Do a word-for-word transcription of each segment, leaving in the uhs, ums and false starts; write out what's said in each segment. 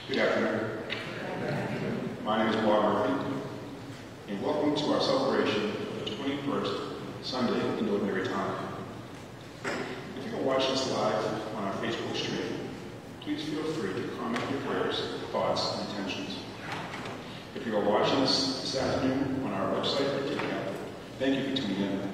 Good afternoon. My name is Bob Murphy, and welcome to our celebration of the twenty-first Sunday in Ordinary Time. If you are watching us live on our Facebook stream, please feel free to comment your prayers, thoughts, and intentions. If you are watching us this afternoon on our website or TikTok, thank you for tuning in.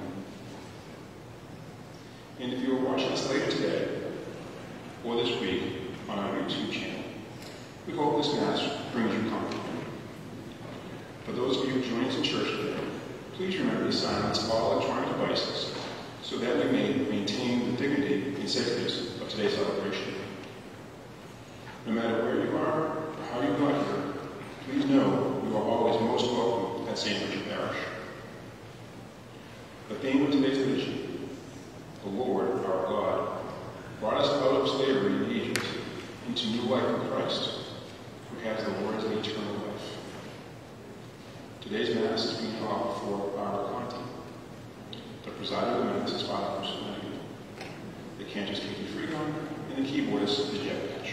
And if you are watching us later today or this week on our YouTube channel, we hope this Mass brings you comfort. For those of you joining us in church today, please remember to silence all electronic devices so that we may maintain the dignity and sacredness of today's celebration. No matter where you are or how you got here, please know you are always most welcome at Saint Richard Parish. The theme of today's liturgy, the Lord, our God, brought us out of slavery in Egypt into new life in Christ, who has the words of eternal life. Today's Mass is being taught before Barbara Conti. The presider of the Mass is Father Bruce Flanagan. The cantor is Katie Freegon, and the keyboardist is Jeff Patch.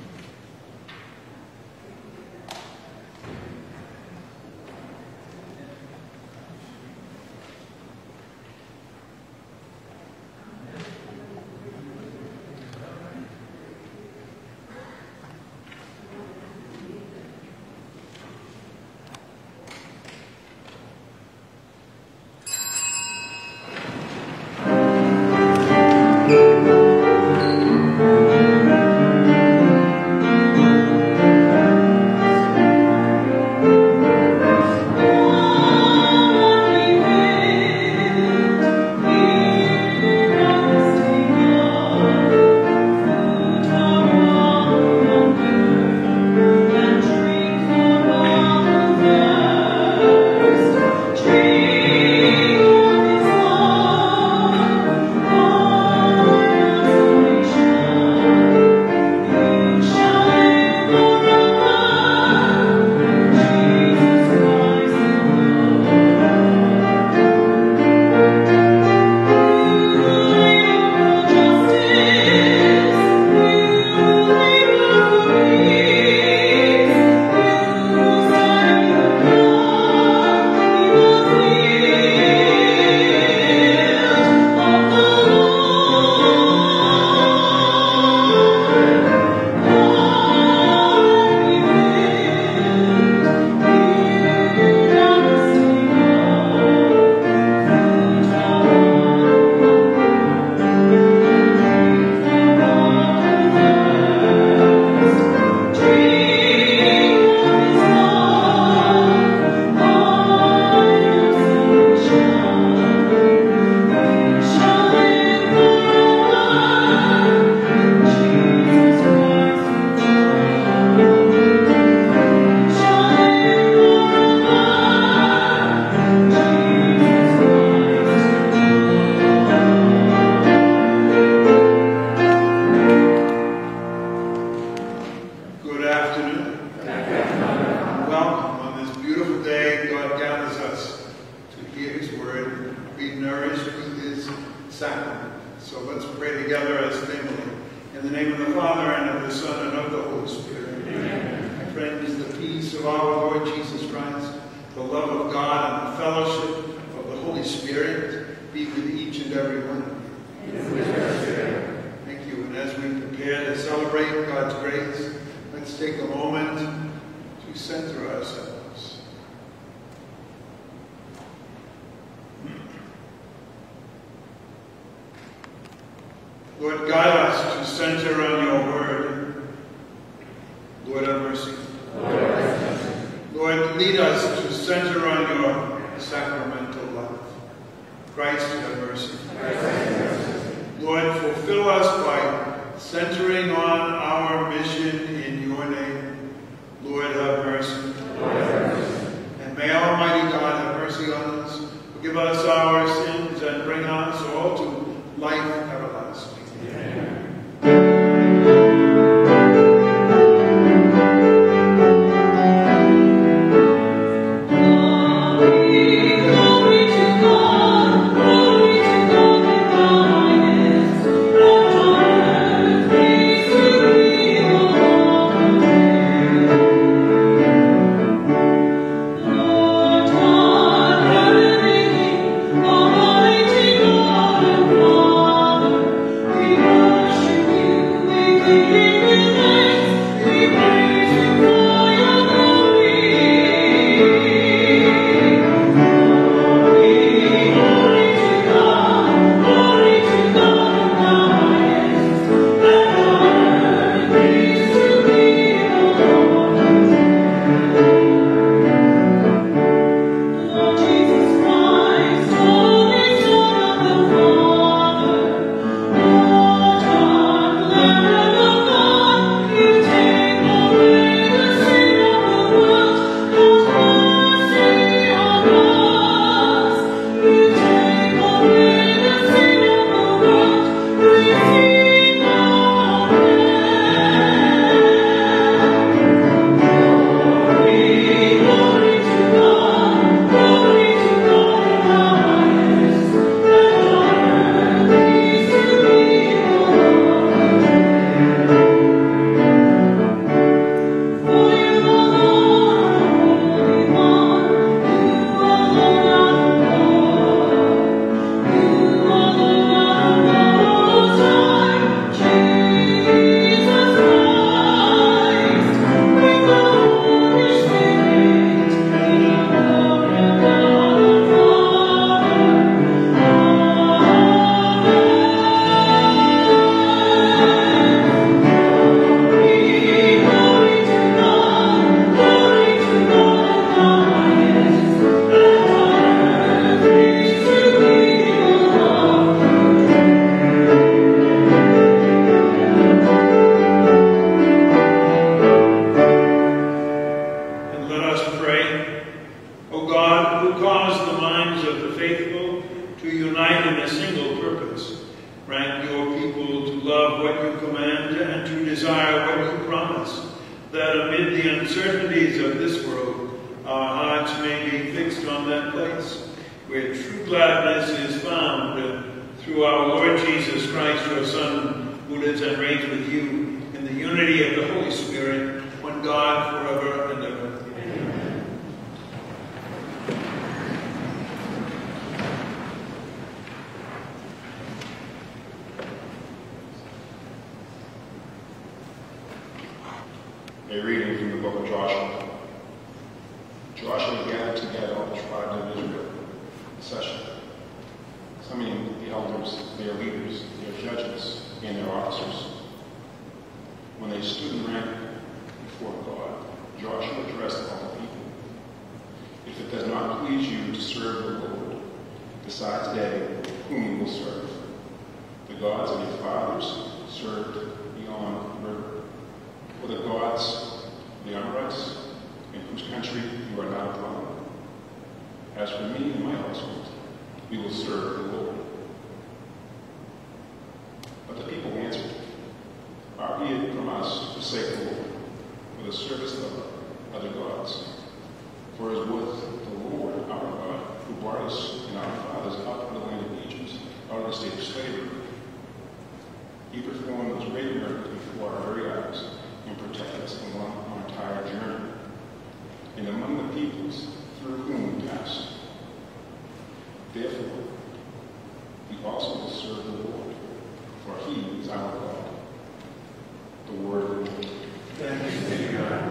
Lord, guide us to center on your word. Lord, have mercy. Lord, have mercy. Lord, lead us to center on your sacramental love. Christ, have mercy. Christ, have mercy. Lord, fulfill us by centering on our mission in your name. Lord, have mercy. Lord, have mercy. And may Almighty God have mercy on us, forgive us our sins, and bring us all to life everlasting. Amen. A reading from the book of Joshua. Joshua gathered together all the tribes of Israel in session, summoning the elders, their leaders, their judges, and their officers. When they stood in rank before God, Joshua addressed all the people. If it does not please you to serve the Lord, decide today whom you will serve. The gods of your fathers served beyond the river, or the gods of the Amorites, in whose country you are now dwelling. As for me and my household, we will serve the Lord. But the people answered, far be it from us to forsake the Lord for the service of other gods. For it was the Lord our God who brought us and our fathers up from the land of Egypt, out of the state of slavery. He performed those great miracles before our very eyes and protected us along our entire journey, and among the peoples through whom we passed. Therefore, we also will serve the Lord, for he is our God. The word of the Lord. Thanks be to God.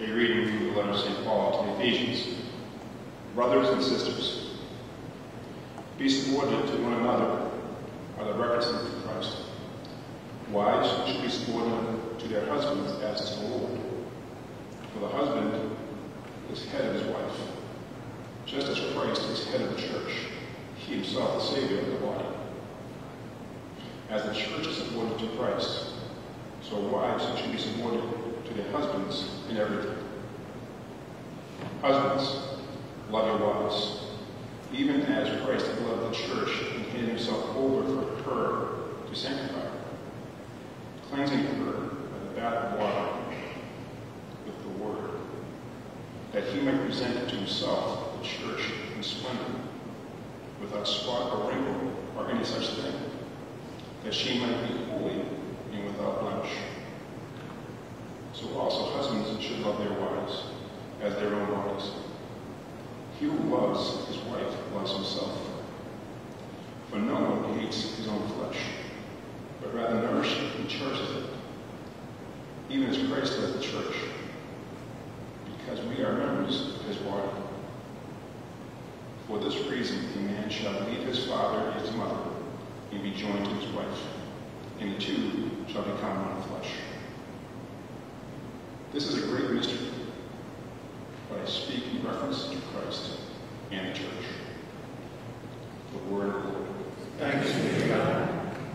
A reading from the letter of Saint Paul to the Ephesians. Brothers and sisters, be subordinate to one another by the records of Christ. Wives should be subordinate to their husbands as to the Lord. For the husband is head of his wife, just as Christ is head of the church, he himself the Savior of the body. As the church is subordinate to Christ, so wives should be subordinate to their husbands in everything. Husbands, love your wives, even as Christ loved the church and handed himself over for her to sanctify her, cleansing her by the bath of water with the word, that he might present to himself the church in splendor, without spot or wrinkle or any such thing, that she might be holy and without blemish. So also husbands should love their wives as their own bodies. He who loves his wife loves himself. For no one hates his own flesh, but rather nourishes and cherishes it, even as Christ does the church, because we are members of his body. For this reason, a man shall leave his father and his mother, and be joined to his wife, and the two shall become one flesh. This is a great mystery, but I speak in reference to Christ and the church. The word of the Lord. Thanks be to God.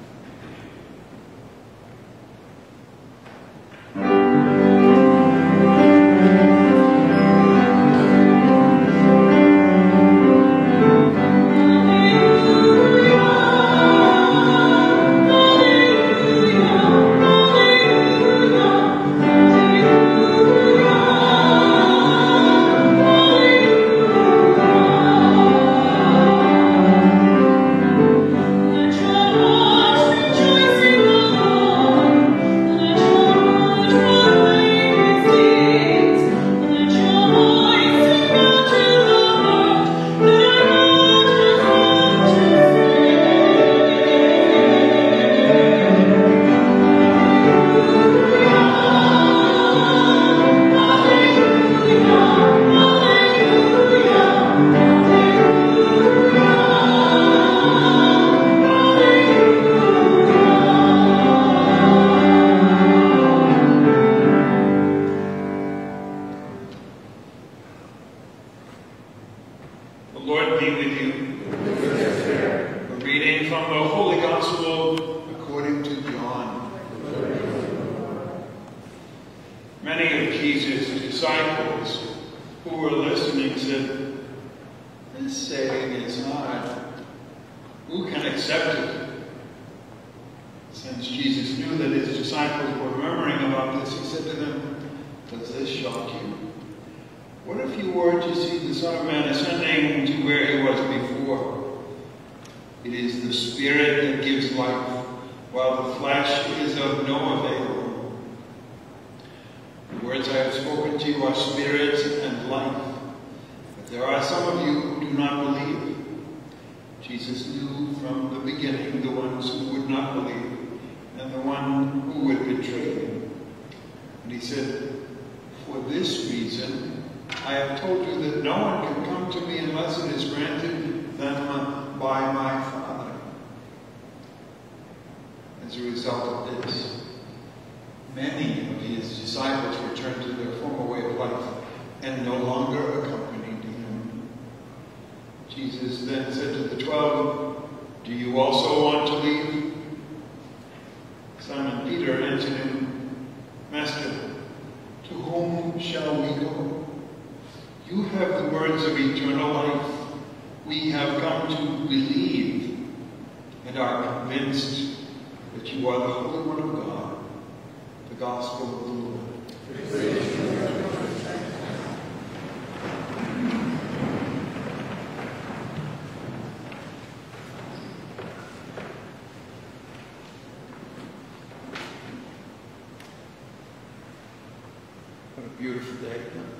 Beautiful day.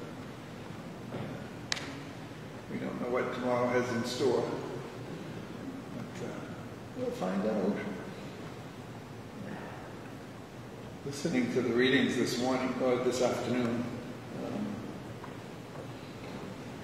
We don't know what tomorrow has in store, but uh, we'll find out. Listening to the readings this morning or this afternoon, um,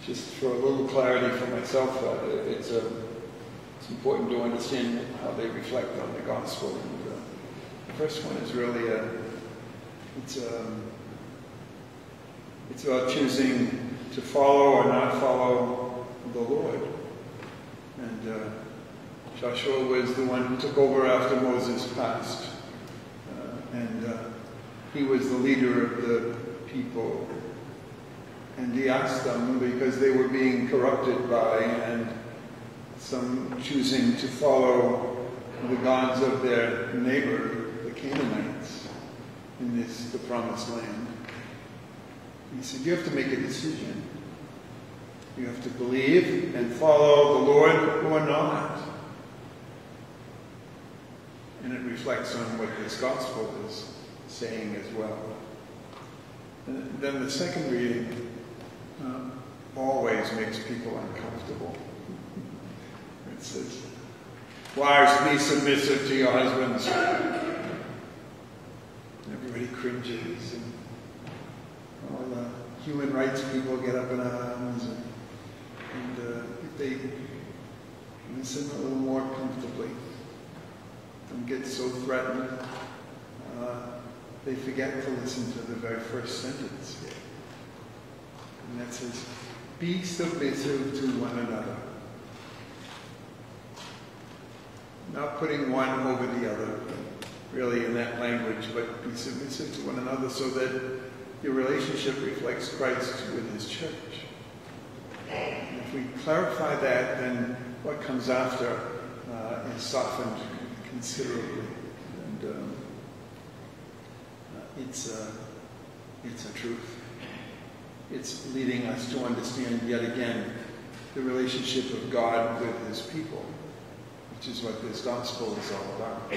just for a little clarity for myself, uh, it's, uh, it's important to understand how they reflect on the gospel. And, uh, the first one is really a, it's, um, it's about choosing to follow or not follow the Lord. And uh, Joshua was the one who took over after Moses passed. Uh, and uh, he was the leader of the people. And he asked them, because they were being corrupted by and some choosing to follow the gods of their neighbor, the Canaanites, in this, the promised land. He said, you have to make a decision. You have to believe and follow the Lord or not. And it reflects on what this gospel is saying as well. And then the second reading uh, always makes people uncomfortable. It says, wives, be submissive to your husbands. Everybody cringes, and all the human rights people get up in arms, and, and uh, if they listen a little more comfortably, don't get so threatened, uh, they forget to listen to the very first sentence. And that says, be submissive to one another. Not putting one over the other, really, in that language, but be submissive to one another so that your relationship reflects Christ with his church. And if we clarify that, then what comes after uh, is softened considerably. And um, uh, it's, uh, it's a truth. It's leading us to understand yet again the relationship of God with his people, which is what this gospel is all about.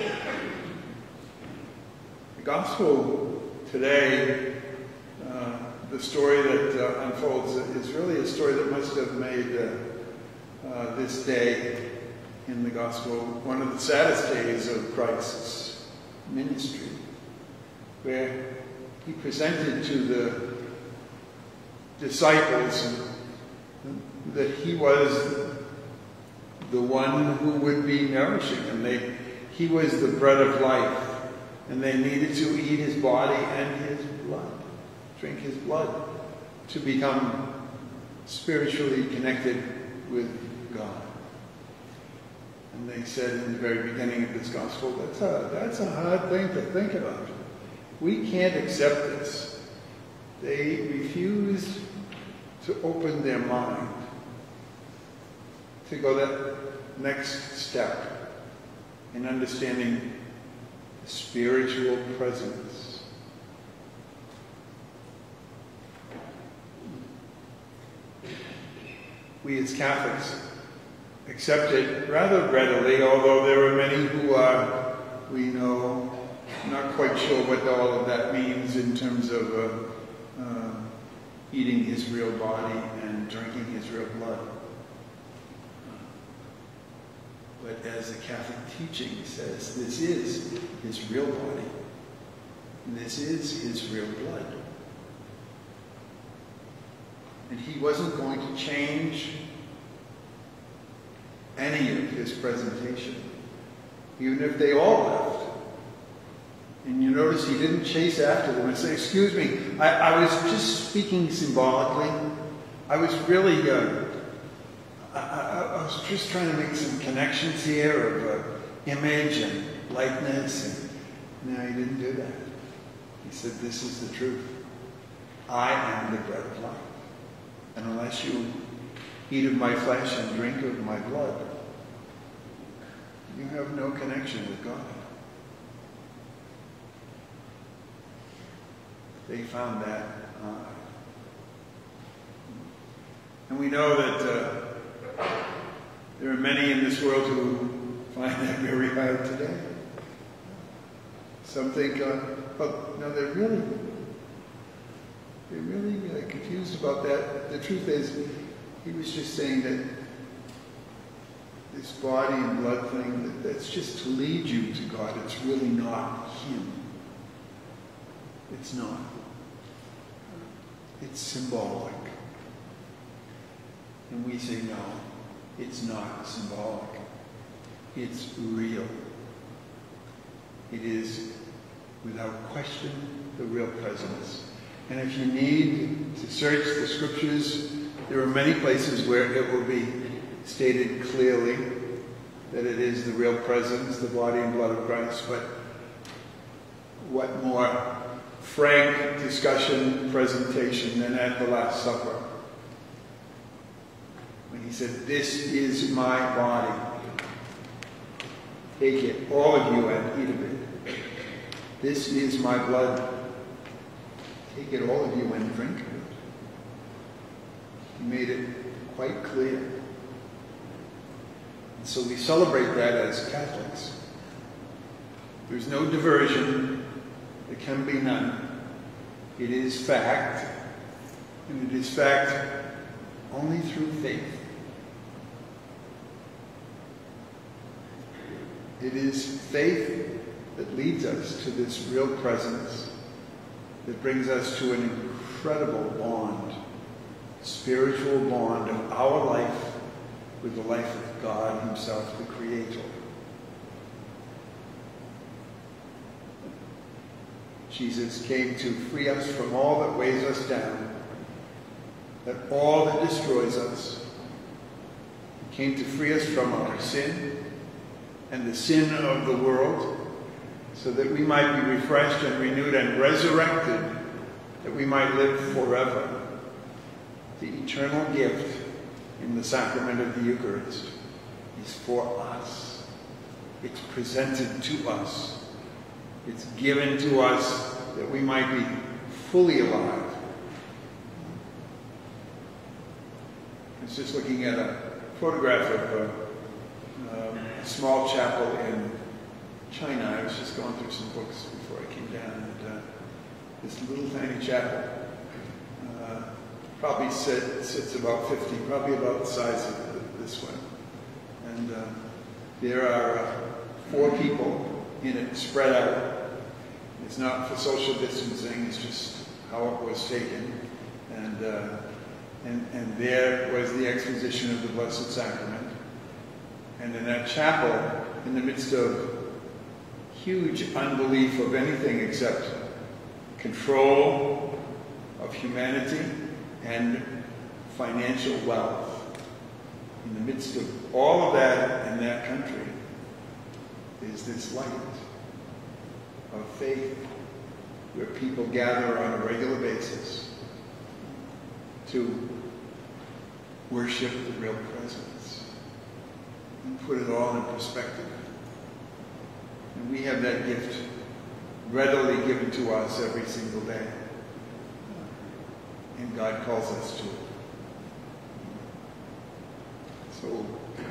The gospel today, uh, the story that uh, unfolds, is really a story that must have made uh, uh, this day in the gospel one of the saddest days of Christ's ministry, where he presented to the disciples that he was the one who would be nourishing them. They, he was the bread of life, and they needed to eat his body and his blood, drink his blood, to become spiritually connected with God. And they said in the very beginning of this gospel, that's a, that's a hard thing to think about. We can't accept this. They refused to open their mind to go that next step in understanding spiritual presence. We as Catholics accept it rather readily, although there are many who are, we know, not quite sure what all of that means in terms of uh, uh, eating his real body and drinking his real blood. But as the Catholic teaching says, this is his real body, and this is his real blood. And he wasn't going to change any of his presentation, even if they all left. And you notice he didn't chase after them and say, excuse me, I, I was just speaking symbolically. I was really, uh, I, I, I was just trying to make some connections here of uh, image and likeness. And no, he didn't do that. He said, this is the truth. I am the bread of life. And unless you eat of my flesh and drink of my blood, you have no connection with God. They found that. Uh, and we know that uh, there are many in this world who find that very hard today. Some think, uh, oh, no, they're really, they're really uh, confused about that. The truth is, he was just saying that this body and blood thing, that, that's just to lead you to God. It's really not him. It's not. It's symbolic. And we say, no, it's not symbolic. It's real. It is, without question, the real presence. And if you need to search the scriptures, there are many places where it will be stated clearly that it is the real presence, the body and blood of Christ. But what more frank discussion, presentation than at the Last Supper, when he said, "This is my body. Take it, all of you, and eat of it. This is my blood. Take it, all of you, and drink of it." He made it quite clear. And so we celebrate that as Catholics. There's no diversion. There can be none. It is fact, and it is fact only through faith. It is faith that leads us to this real presence, that brings us to an incredible bond, spiritual bond of our life with the life of God himself, the Creator. Jesus came to free us from all that weighs us down, that all that destroys us. He came to free us from our sin and the sin of the world, so that we might be refreshed and renewed and resurrected, that we might live forever. The eternal gift in the sacrament of the Eucharist is for us. It's presented to us. It's given to us that we might be fully alive. I was just looking at a photograph of a, um, a small chapel in China. I was just going through some books before I came down, and uh, this little tiny chapel uh, probably sit, sits about fifty, probably about the size of this one. And uh, there are uh, four people in it spread out. It's not for social distancing, it's just how it was taken. And, uh, and, and there was the exposition of the Blessed Sacrament. And in that chapel, in the midst of huge unbelief of anything except control of humanity and financial wealth, in the midst of all of that in that country, is this light of faith where people gather on a regular basis to worship the real presence and put it all in perspective. And we have that gift readily given to us every single day. And God calls us to it. So,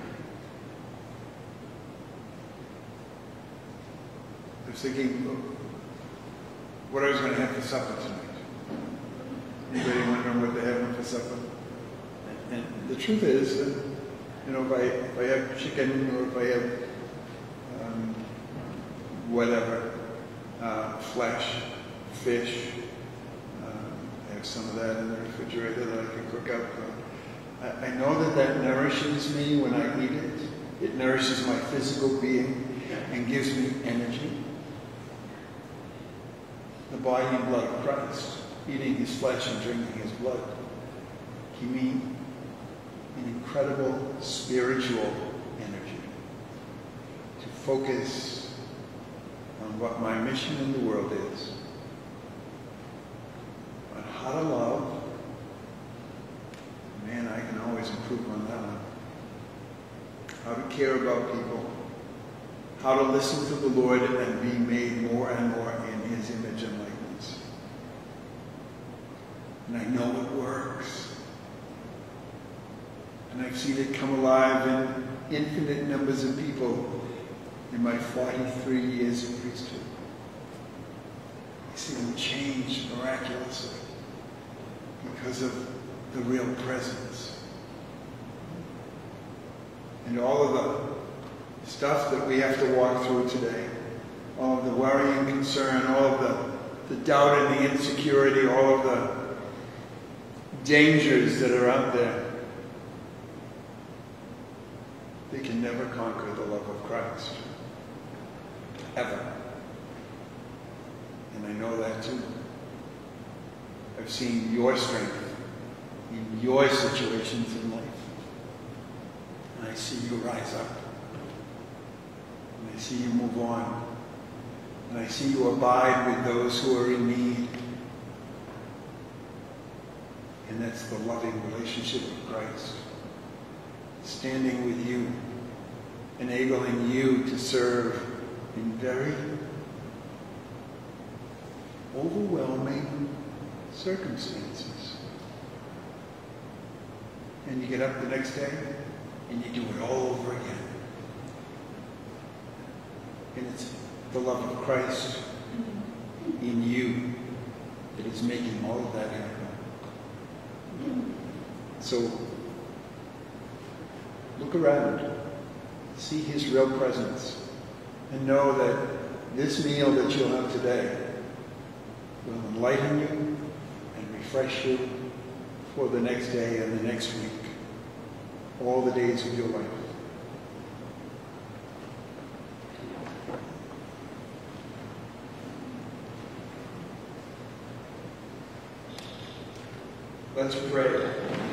I was thinking what I was going to have for supper tonight. Anybody wondering what they're having for supper? And, and the truth is, uh, you know, if I, if I have chicken or if I have um, whatever, uh, flesh, fish, um, I have some of that in the refrigerator that I can cook up. Uh, I, I know that that nourishes me when I eat it. It nourishes my physical being and gives me energy. The body and blood of Christ, eating his flesh and drinking his blood, give me an incredible spiritual energy to focus on what my mission in the world is, on how to love. Man, I can always improve on that one. How to care about people, how to listen to the Lord and be made more and more in his image and likeness. And I know it works. And I've seen it come alive in infinite numbers of people in my forty-three years of priesthood. I see them change miraculously because of the real presence. And all of the stuff that we have to walk through today, all of the worry and concern, all of the, the doubt and the insecurity, all of the dangers that are out there, they can never conquer the love of Christ. Ever. And I know that too. I've seen your strength in your situations in life. And I see you rise up. And I see you move on. And I see you abide with those who are in need. And that's the loving relationship with Christ. Standing with you, enabling you to serve in very overwhelming circumstances. And you get up the next day and you do it all over again. And it's the love of Christ in you that is making all of that happen. So look around, see his real presence, and know that this meal that you'll have today will enlighten you and refresh you for the next day and the next week, all the days of your life. Let's pray.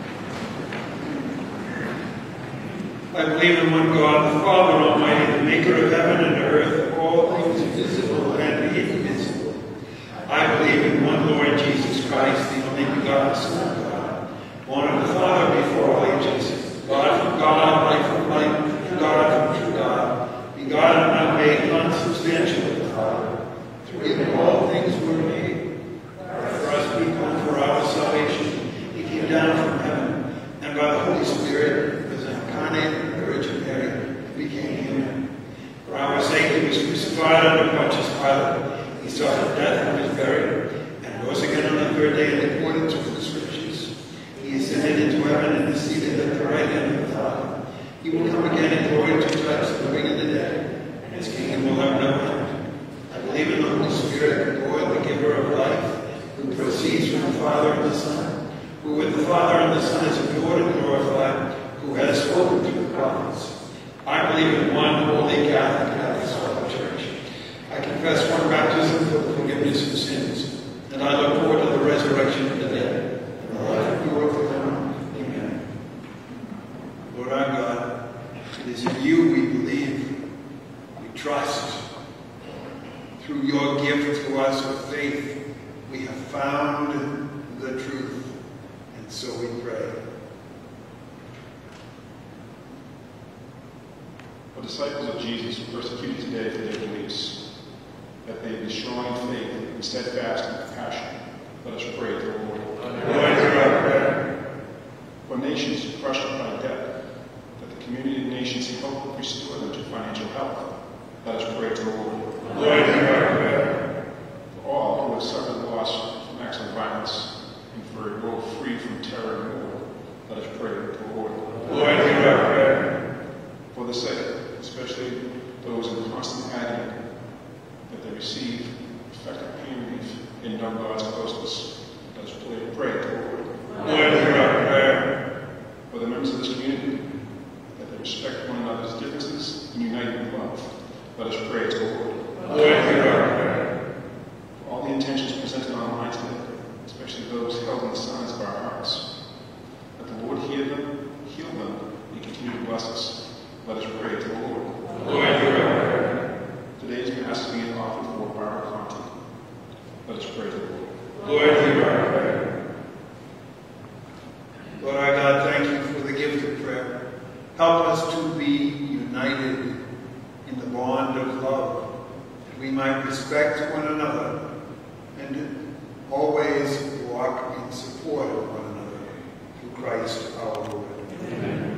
I believe in one God, the Father Almighty, the maker of heaven and earth, of all things visible and invisible. I believe in one Lord Jesus Christ, the only begotten Son of God, born of the Father before all ages, God from God, life from life, God from true God, begotten and not made, unsubstantial of the Father. Through him all things were made. For us people and for our salvation, he came down from heaven, and by the Holy Spirit was incarnate in the Virgin Mary, became human. For our sake he was crucified under Pontius Pilate. He suffered death and was buried, and rose again on the third day in accordance with the Scriptures. He ascended into heaven and is seated at the right hand of the Father. He will come again in glory to judge the living and the dead, and his kingdom will have no end. I believe in the Holy Spirit, the Lord, the giver of life, who proceeds from the Father and the Son, who with the Father and the Son is adored and glorified, who has spoken through the prophets. I believe in one holy Catholic Apostolic Church. I confess one baptism for the forgiveness of sins, and I look forward to the resurrection of the dead and the life of the world to come. Amen. Lord our God, it is in you we believe, we trust. Through your gift to us of faith, we have found the truth, and so we pray. The disciples of Jesus were persecuted today for their beliefs, that they be strong in faith and steadfast in compassion. Let us pray to the Lord. Lord, hear our prayer. For nations crushed by debt, that the community of nations help restore them to financial health. Let us pray to the Lord. Lord, hear our prayer. For all who have suffered loss from acts of violence, and for a world free from terror and war, let us pray to the Lord. Lord, hear our prayer. For the sick, especially those in constant agony, that they receive effective pain relief in known God's closeness. Let us pray, pray to the Lord. Lord, hear our prayer. For the members of this community, that they respect one another's differences and unite in love. Let us pray to the Lord. Lord, hear our prayer. For all the intentions presented online today, especially those held in the silence of our hearts, that the Lord hear them, heal them, and continue to bless us. Let us pray to the Lord. Lord, hear our prayer. Today's Mass is being offered for Barbara Conti. Let us pray to the Lord. Lord, hear our prayer. Lord our God, thank you for the gift of prayer. Help us to be united in the bond of love, that we might respect one another and always walk in support of one another through Christ our Lord. Amen.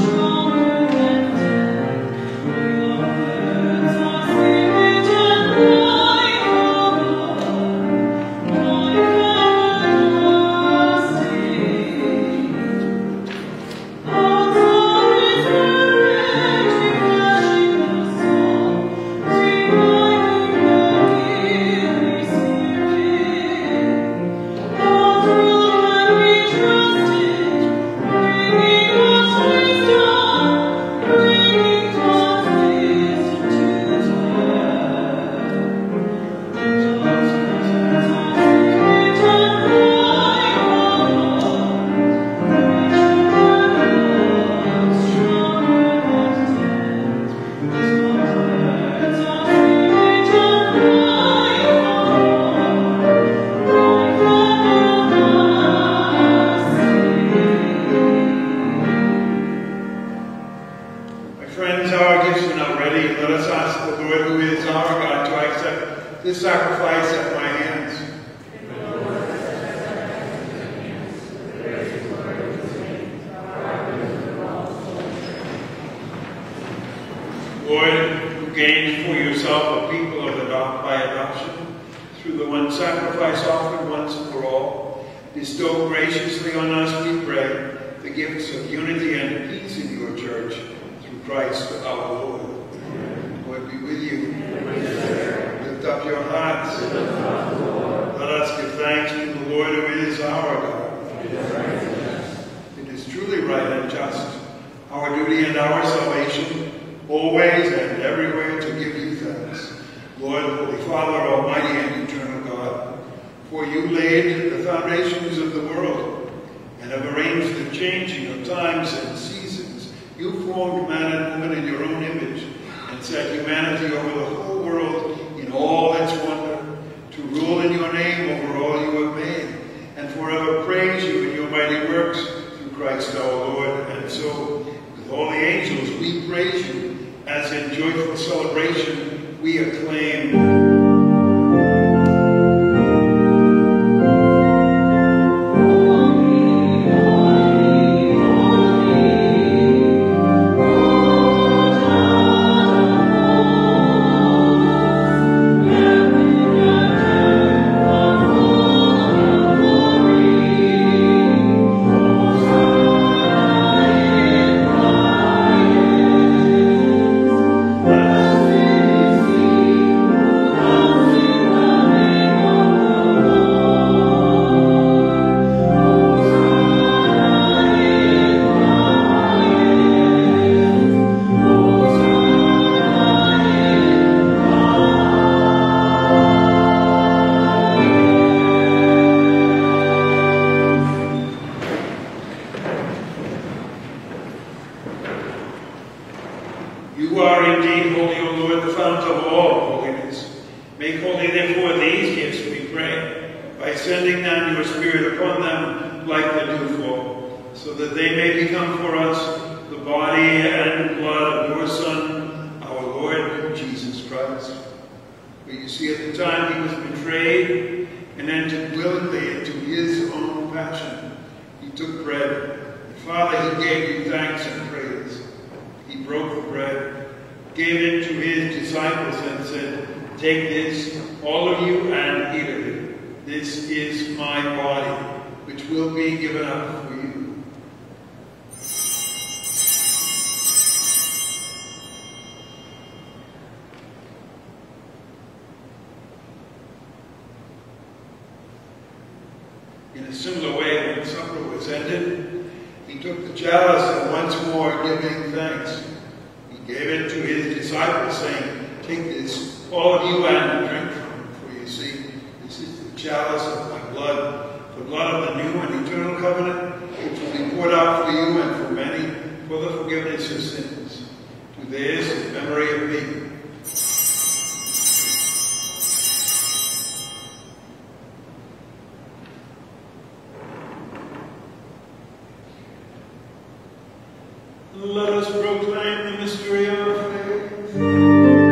Thank you. this sacrifice at my hands. Lord, who gained for yourself a people of adop by adoption, through the one sacrifice offered once for all, bestow graciously on us, we pray, the gifts of unity and peace in your church, through Christ our Lord. Amen. Lord be with you. Lift up your hearts. Let us give thanks to the Lord who is our God. It is truly right and just, our duty and our salvation, always and everywhere to give you thanks, Lord, Holy Father, Almighty and eternal God. For you laid the foundations of the world and have arranged the changing of times and seasons. You formed man and woman in your own image and set humanity over the whole world in all its wonder, to rule in your name over all you have made, and forever praise you in your mighty works through Christ our Lord. And so, with all the angels, we praise you, as in joyful celebration we acclaim. You are indeed holy, O Lord, the fount of all holiness. Make holy, therefore, these gifts, we pray, by sending down your Spirit upon them like the dewfall, so that they may become for us the body and blood of your Son, our Lord Jesus Christ. For you see, at the time he was betrayed and entered willingly into his own passion, he took bread. And Father, he gave you thanks and praise. He broke the bread, gave it to his disciples, and said, "Take this, all of you, and eat of it. This is my body, which will be given up for you." In a similar way, when supper was ended, he took the chalice, and once more giving thanks, he gave it to his disciples, saying, "Take this, all of you, and drink from it. For you see, this is the chalice of my blood, the blood of the new and eternal covenant, which will be poured out for you and for many for the forgiveness of sins. Do this in memory of me." Let us proclaim the mystery of faith.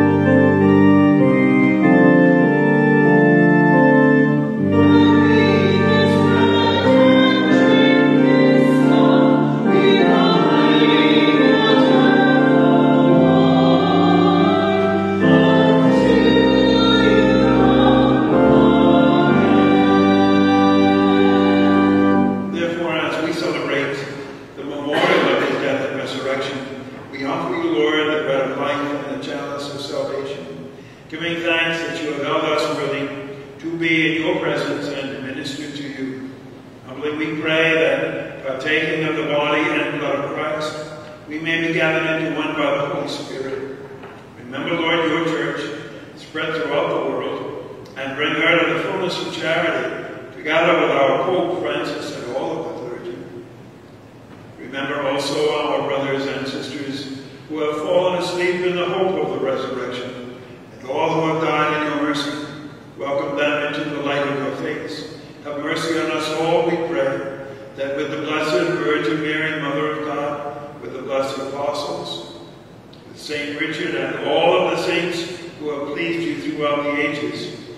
Giving thanks that you have held us worthy to be in your presence and to minister to you. Humbly we pray that, partaking of the body and blood of Christ, we may be gathered into one by the Holy Spirit. Remember, Lord, your church, spread throughout the world, and bring her to the fullness of charity, together with our Pope Francis and all of the clergy. Remember also our brothers and sisters who have fallen asleep in the hope of the resurrection, all who have died in your mercy. Welcome them into the light of your face. Have mercy on us all, we pray, that with the Blessed Virgin Mary, Mother of God, with the blessed apostles, with Saint Richard and all of the saints who have pleased you throughout the ages,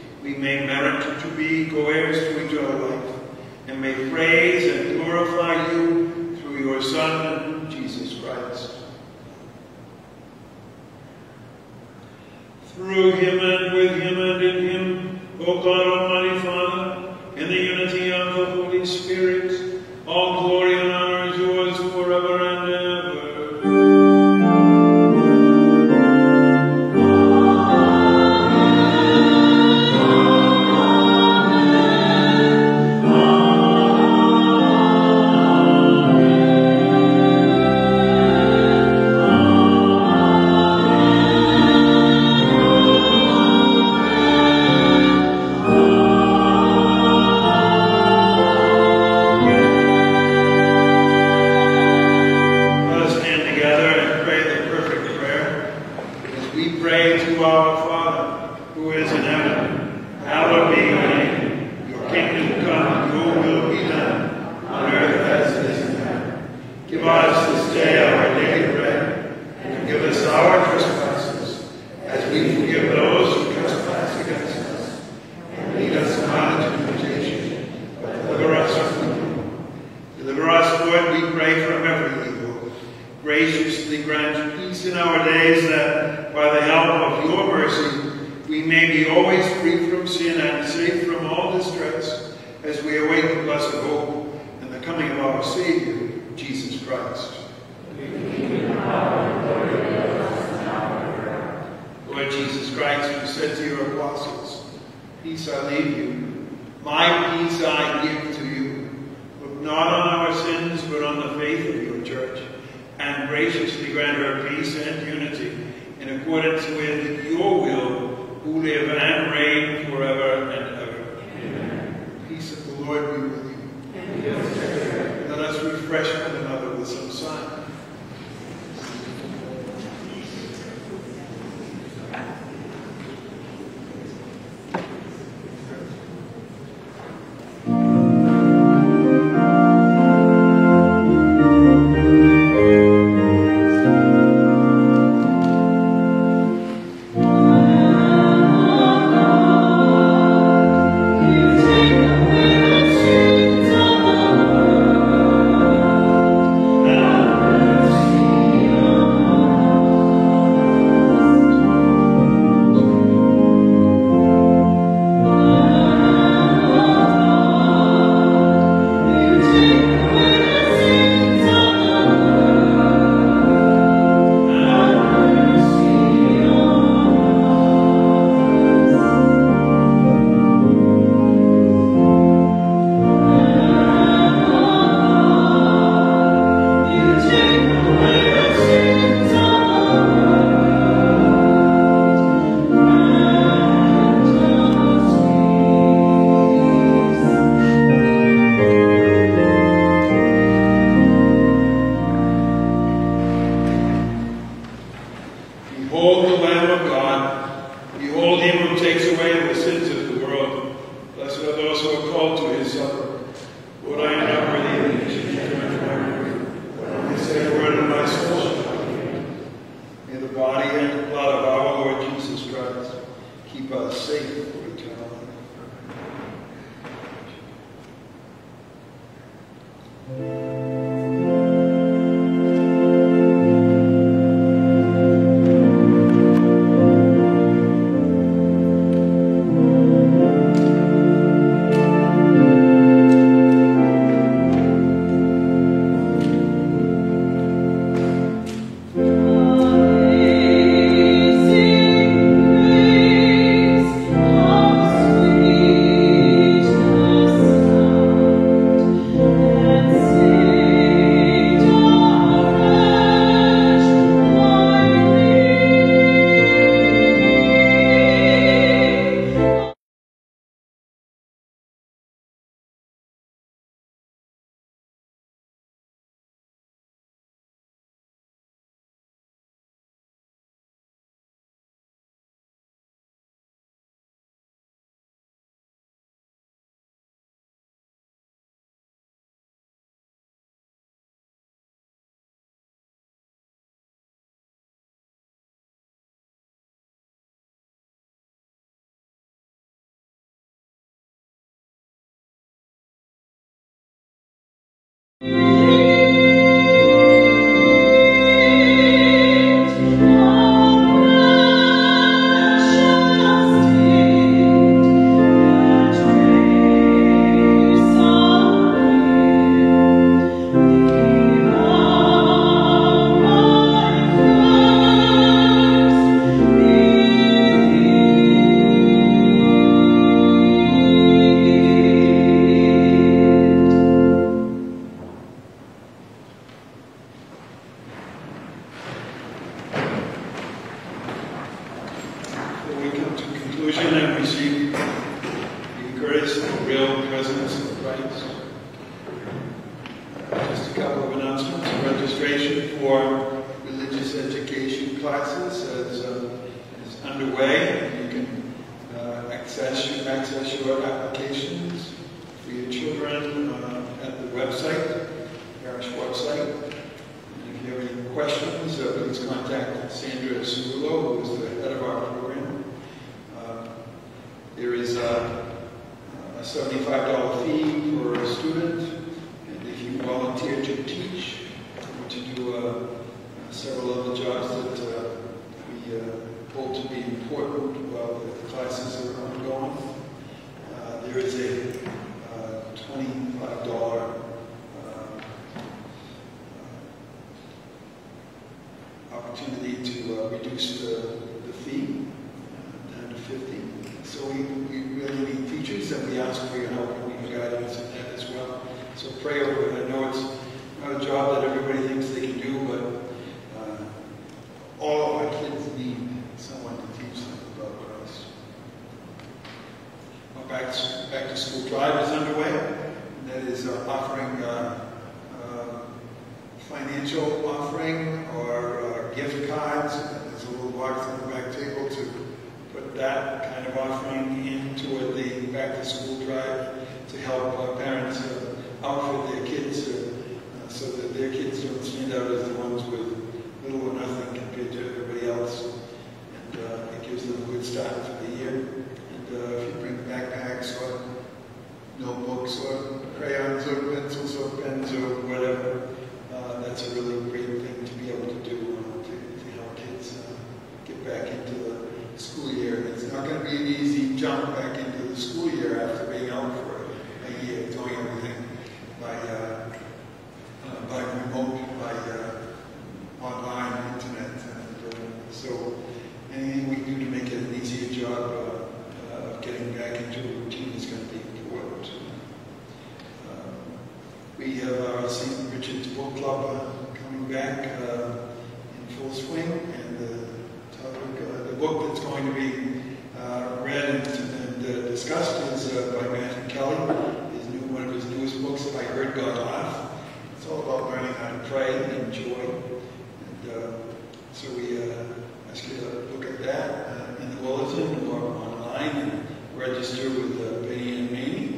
praise and glorify you through your Son, Jesus Christ. Through him and with him and in him, O God Almighty Father, in the unity of the Holy Spirit, all glory and honor is yours forever and ever. Yes. registration for religious education classes is, uh, is underway. You can uh, access, access your applications for your children uh, at the website, parish website. And if you have any questions, uh, please contact Sandra Cerullo, who is the head of our program. Uh, there is a, a seventy-five dollar fee for a student, and if you volunteer to teach or to do uh, several other jobs that uh, we uh, hold to be important while the classes are ongoing, uh, there is a uh, twenty-five dollar opportunity to uh, reduce the, the fee uh, down to fifty. So we, we really need teachers, and we ask for your help and your guidance in that as well. So pray over it. I know it's not a job that everybody thinks they can do, but uh, all of our kids need someone to teach them about Christ. Our back, back to school drive is underway. And that is uh, offering uh, uh, financial offering or uh, gift cards. There's a little box on the back table to put that kind of offering into the back to school drive to help uh, parents uh, outfit their kids uh, uh, so that their kids don't stand out as the ones with little or nothing compared to everybody else. And uh, it gives them a good start for the year. And uh, if you bring backpacks or notebooks or crayons or pencils or pens or whatever, Uh, that's a really great thing to be able to do uh, to, to help kids uh, get back into the school year. It's not going to be an easy jump back into the school year after being out for a year doing everything by uh, uh, by remote, by uh, online internet. And uh, so anything we can do to make it an easier job uh, uh, of getting back into a routine is going to be important. We have our Saint Richard's Book Club uh, coming back uh, in full swing, and the topic, uh, the book that's going to be uh, read and, and uh, discussed is uh, by Matthew Kelly. His new, one of his newest books, If I Heard God Laugh. It's all about learning how to pray and joy. And uh, so we uh, ask you to look at that uh, in the bulletin or online and register with uh, Betty and Mamie.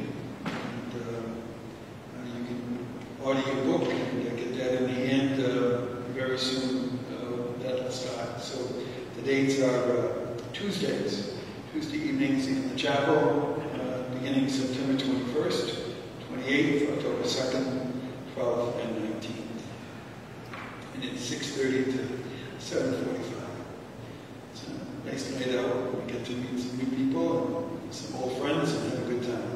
Order your book and uh, get that in hand uh, very soon. Uh, that'll start. So the dates are uh, Tuesdays, Tuesday evenings in the chapel, uh, beginning September twenty-first, twenty-eighth, October second, twelfth, and nineteenth. And it's six thirty to seven forty-five. It's a nice night out. We get to meet some new people and some old friends and have a good time.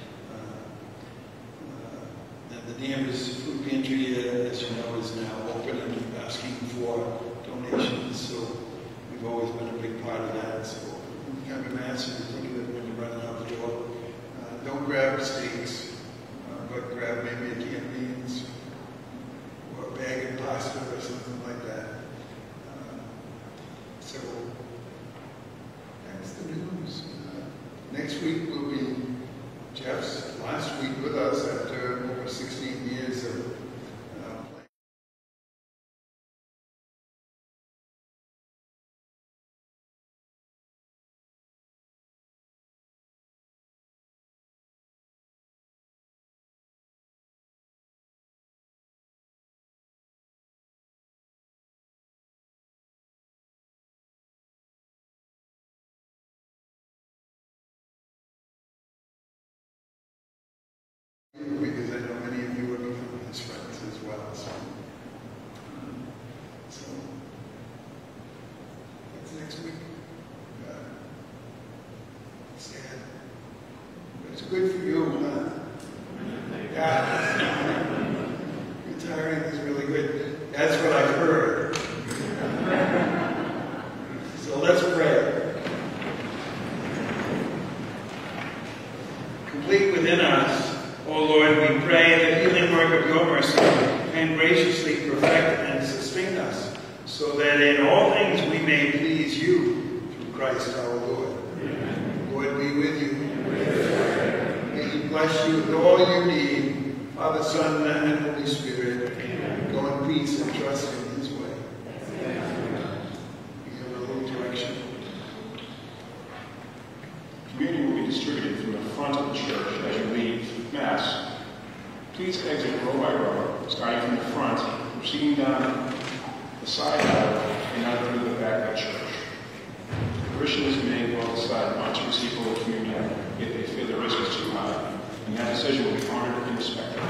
The Danvers Food Pantry, uh, as you know, is now open and asking for donations, so we've always been a big part of that. So you got to be massive and think of it when you're running out the door. Uh, don't grab steaks, uh, but grab maybe a can of beans or a bag of pasta or something like that. Uh, so that's the news. Uh, next week will be Jeff's last week with us after over sixteen years of uh, playing. Because I know many of you are becoming his friends as well. So, um, so that's next week. Uh, sad. But it's good for you, huh? Yeah. Retiring is really good. That's what I've heard. So let's pray. Complete within us, O Lord, we pray the healing work of your mercy and graciously perfect and sustain us, so that in all things we may please you through Christ our Lord. Amen. Lord be with you. May he bless you with all you need, Father, Son, and Holy Spirit. Amen. Go in peace. peace and trust in his way. You have a little direction. Communion will be distributed from the front of the church as you leave Mass. Please exit row by row, starting from the front, proceeding down the side aisle, and out through the back of the church. Parishioners may well decide not to receive Holy Communion if they feel the risk is too high, and that decision will be honored and respected.